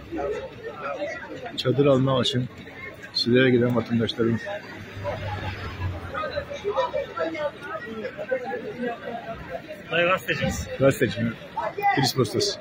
Çadır almak için Side'ye giden vatandaşların Dayı gazetecimiz. gazeteci mi? Kilis postası.